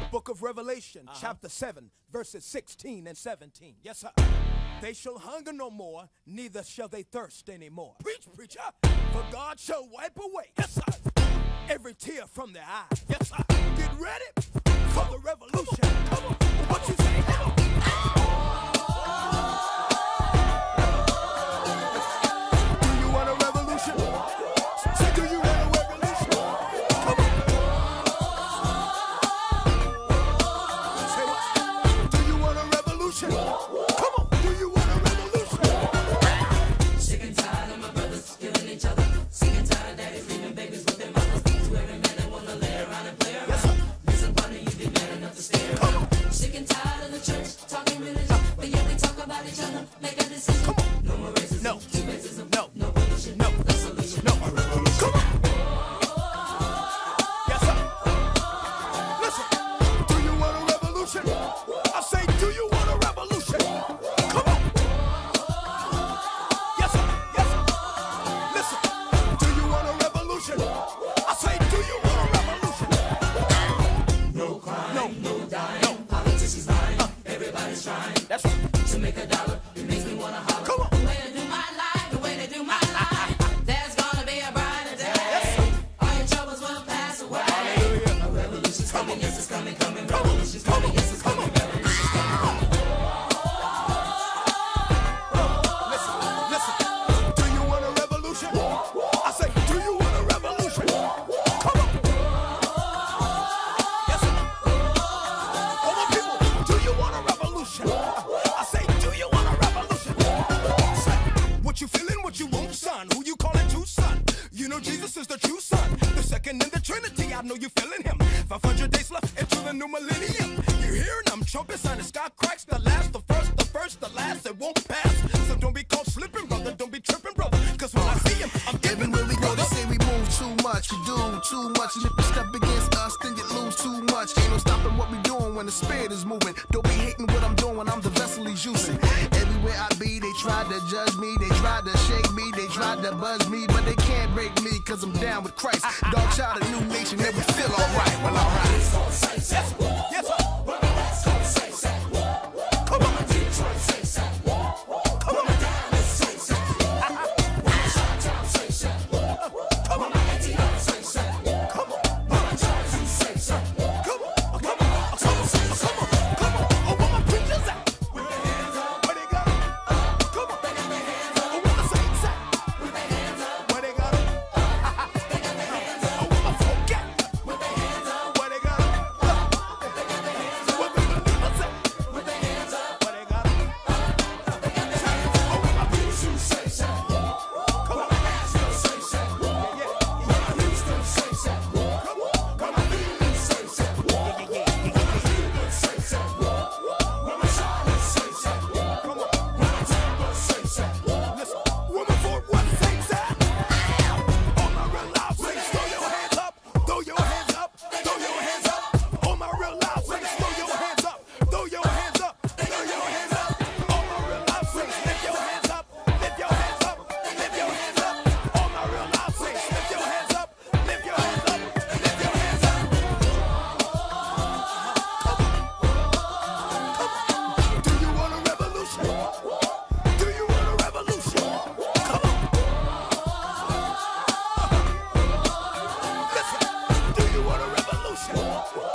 Book of Revelation, chapter 7, verses 16 and 17. Yes, sir. They shall hunger no more, neither shall they thirst anymore. Preach, preacher. For God shall wipe away, yes, sir, every tear from their eye. Yes, sir. Get ready for the revolution. Come on. What you say? Come on. Do you want a revolution? Say, do you want a revolution? Come on. Say what? Do you want a revolution? Come on. Do you want a revolution? Sick and tired of my brothers killing each other. Sick and tired of daddy leaving babies with their mothers. To every man that wanna lay around and play around. Yes, sir. Listen, partner, you be man enough to stay around. Sick and tired of the church talking religion, but yet we talk about each other. Make a decision. Come on. No more racism. No. To racism. No. No pollution. No. No solution. No. Come on. Yes, sir. Listen. Do you want a revolution? I say, do you want a revolution? Come on. Yes, sir. Yes, sir. Listen. Do you want a revolution? I say, do you want a revolution? No crime. No. No dying. No. Politicians lying. Everybody's trying That's right. to make a dollar. It makes me wanna holler. Come on. The way they do my life, the way they do my life. There's gonna be a brighter day. Yes, sir. All your troubles will pass away. Hallelujah. A revolution's coming, yes, it's coming, coming. Come on. Revolution's Come coming, on. yes, it's Come coming. on. Revolution's coming, coming. Listen. Listen. Do you want a revolution? I say, do you want a revolution? Come on. Yes, sir. All my people, do you want a revolution? I say, do you want a revolution? Say, what you feeling, what you want, son? Who you calling to, son? You know Jesus is the true son, the second in the Trinity. I know you feeling him. 500 days left into the new millennium. You hearing them trumpets and the sky cracks. The last, the first, the last. It won't pass. So don't be caught slipping, brother. Don't be tripping, brother. Cause when I see him, I'm giving When we go, they brother. say we move too much, we do too much. And if you step against us, then you lose too much. Ain't no stopping what we doing when the spirit is moving. Don't be hating what I'm doing when I'm the vessel he's using. Everywhere I be, they try to judge me, they try to shake me, they try to buzz me, but they can't break me cause I'm down with Christ. Dog child, a new nation, and we feel alright. Well, alright. Yes, sir. Come on. Come on. Come on. Come on. Oh, where my preachers at? Where they got 'em? Come on. Oh, where the saints at? Where they got 'em? Oh, where my folk at? Where they got 'em? Where the believers at? Where they got 'em? Oh, where my preachers at? Come on. Yeah, yeah. Listen, woman for what the saints at? All my real life saints, throw your hands up, throw your hands up, throw your hands up. All my real life saints, throw your hands up, throw your hands up, throw your hands up. All my real life saints, lift your hands up, lift your hands up, lift your hands up. All my real life saints, lift your hands up, lift your hands up, lift your hands up. Do you want a revolution? Do you want a revolution? Come on. Listen, do you want a revolution?